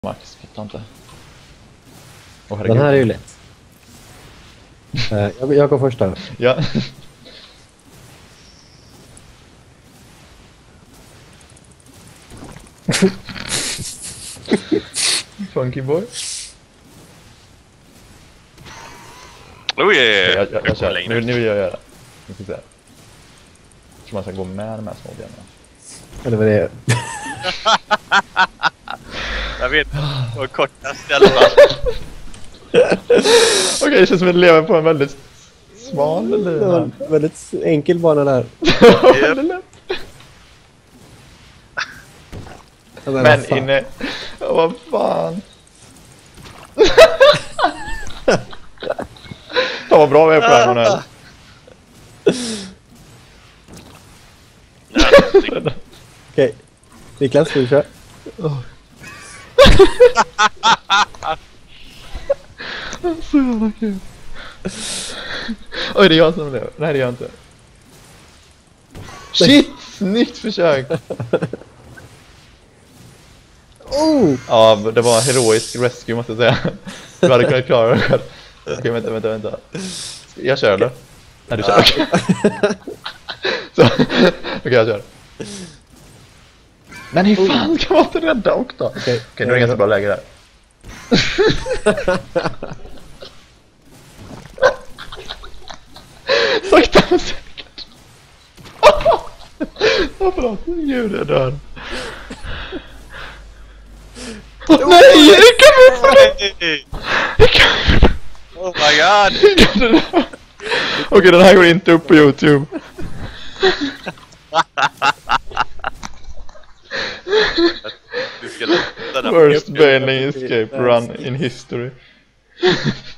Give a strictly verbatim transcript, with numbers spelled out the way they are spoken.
Max, fattar inte. Oh, den här är ju lätt. uh, jag, jag går först här. Ja. Funky boy. Oh yeah. Jag, jag, jag kör. Nu, nu vill jag göra. Nu ska vi se. Så man ska gå med de här små benen. Ja, det var det. Jag vet hur korta ställningar. Okej, det känns som att vi lever på en väldigt smal Det var lina. en väldigt enkel bana där. Yep. Ja, men Men vad fan. inne... Ja, vad fan. Ta vad bra vi är på den här. Okej, Niklas, ska vi köra? Oh. Så jävla kul. Oj, det är jag som lever. Nej, det är jag inte. Shit! Snyggt försök! Oh! Ja, det var en heroisk rescue måste jag säga. Du hade kunnat klara det själv. Okej, vänta, vänta, vänta. Jag kör eller? Nej, du kör. Okej, så, okej, jag kör. Men hur fan kan man inte rädda också då? Okej, okay, okay, nu är det ganska bra läge där. Sakta men säkert. Åh, förlåt. Gud, jag dör. Oh, nej, det kan vi inte. Det kan vi inte. Oh my god. Okej, okay, den här går inte upp på YouTube. Worst bailing escape run in history.